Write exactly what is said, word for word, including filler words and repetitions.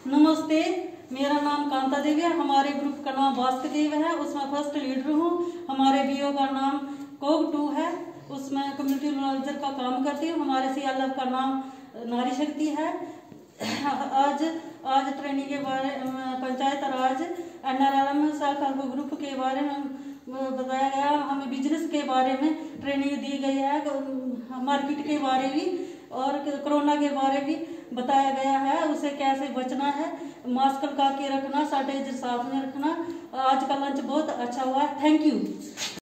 नमस्ते, मेरा नाम कांता देवी है। हमारे ग्रुप का नाम वास्तुदेव है, उसमें फर्स्ट लीडर हूँ। हमारे बीओ का नाम कोग टू है, उसमें कम्युनिटी मैनेजर का काम करती हूँ। हमारे सीएलएफ का नाम नारी शक्ति है। आज आज ट्रेनिंग के बारे में panchayat raj NRLM self help group के बारे में बताया गया। हमें बिजनेस के बारे में ट्रेनिंग दी गई है, मार्केट के बारे में और कोरोना के बारे में बताया गया है, उसे कैसे बचना है, मास्क लगा के रखना, सैनिटाइजर साथ में रखना। आज का लंच बहुत अच्छा हुआ, थैंक यू।